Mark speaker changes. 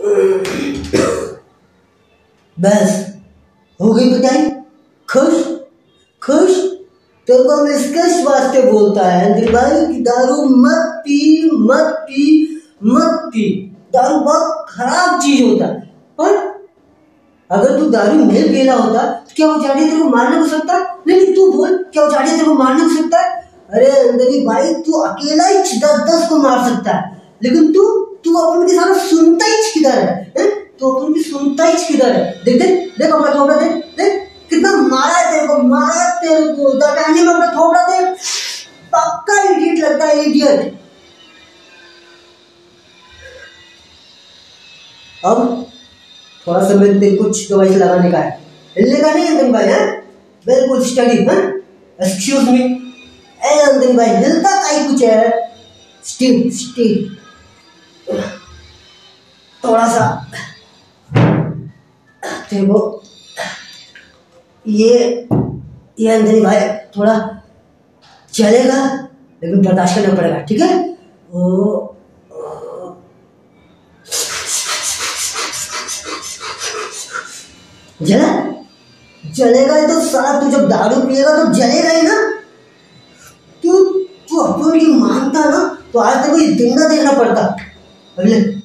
Speaker 1: बस हो गई पिटाई? खुश? खुश? तेरे को हम इसके वास्ते बोलता है अंजलि भाई कि दारू मत पी, मत पी, मत पी। दारू बहुत खराब चीज होता है। पर अगर तू दारू नहीं पीना होता तो क्या वो जाड़े तेरे को मारने को सकता है? नहीं, तू बोल, क्या वो जाड़े तेरे को मारने को सकता है? अरे अंजलि भाई, तू अकेला ही 10-10 को मार सकता है, लेकिन तू अपन की सारा सुनता ही किधर है? तू अपन की सुनता ही किधर है? देख देख देख अपना थोपड़ा, देख देख कितना मारा है तेरे को, मारा है तेरे को। दटाने में अपना थोपड़ा देख, पक्का इडियट लगता है, इडियट। अब थोड़ा समय तेरे कुछ दवाई से लगाने का है, हिलने का नहीं है अंजन भाई। है बिल्कुल स्टडी। है एक्सक्यूज मी, ए अंजन भाई, हिलता काई कुछ है? स्टिल स्टिल थोड़ा सा तेरे को ये अंजलि भाई थोड़ा चलेगा, लेकिन बर्दाश्त करना पड़ेगा, ठीक है? ओ, जला जलेगा ही तो साला। तू जब दारू पिएगा तो जलेगा ही ना। तू अपन की मानता ना तो आज तेरे को ये दिन ना देखना पड़ता। अगले